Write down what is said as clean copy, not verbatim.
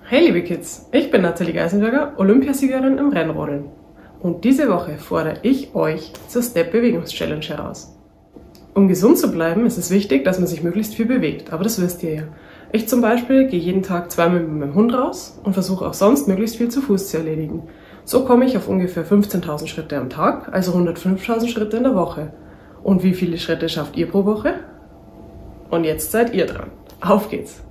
Hey liebe Kids, ich bin Nathalie Geisenberger, Olympiasiegerin im Rennrodeln. Und diese Woche fordere ich euch zur Step-Bewegungs-Challenge heraus. Um gesund zu bleiben, ist es wichtig, dass man sich möglichst viel bewegt, aber das wisst ihr ja. Ich zum Beispiel gehe jeden Tag zweimal mit meinem Hund raus und versuche auch sonst möglichst viel zu Fuß zu erledigen. So komme ich auf ungefähr 15.000 Schritte am Tag, also 105.000 Schritte in der Woche. Und wie viele Schritte schafft ihr pro Woche? Und jetzt seid ihr dran. Auf geht's!